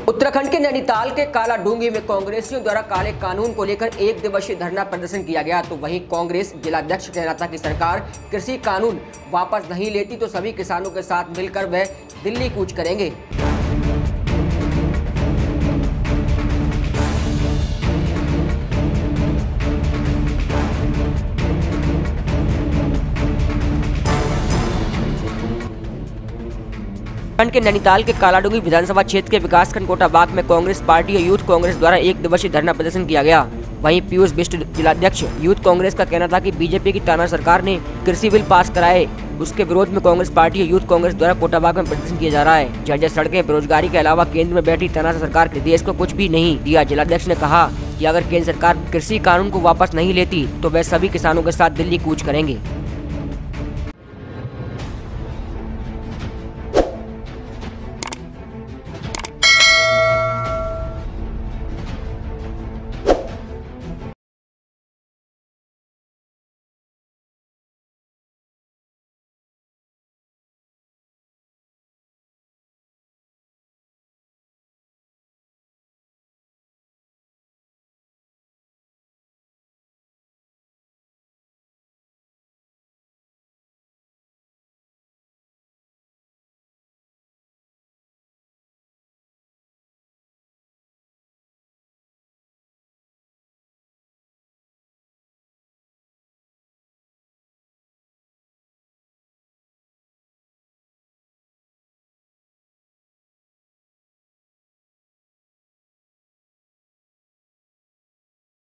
उत्तराखंड के नैनीताल के कालाडूंगी में कांग्रेसियों द्वारा काले कानून को लेकर 1 दिवसीय धरना प्रदर्शन किया गया। तो वहीं कांग्रेस जिलाध्यक्ष कह रहा था कि सरकार कृषि कानून वापस नहीं लेती तो सभी किसानों के साथ मिलकर वह दिल्ली कूच करेंगे। उत्तराखंड के नैनीताल के कालाडूंगी विधानसभा क्षेत्र के विकासखंड कोटाबाग में कांग्रेस पार्टी और यूथ कांग्रेस द्वारा 1 दिवसीय धरना प्रदर्शन किया गया। वहीं पीयूष बिष्ट जिलाध्यक्ष यूथ कांग्रेस का कहना था कि बीजेपी की ताना सरकार ने कृषि बिल पास कराए, उसके विरोध में कांग्रेस पार्टी और यूथ कांग्रेस द्वारा कोटाबाग में प्रदर्शन किया जा रहा है। जर्जर सड़कें, बेरोजगारी के अलावा केंद्र में बैठी तानाशाह सरकार ने देश को कुछ भी नहीं दिया। जिलाध्यक्ष ने कहा कि अगर केंद्र सरकार कृषि कानून को वापस नहीं लेती तो वह सभी किसानों के साथ दिल्ली कूच करेंगे।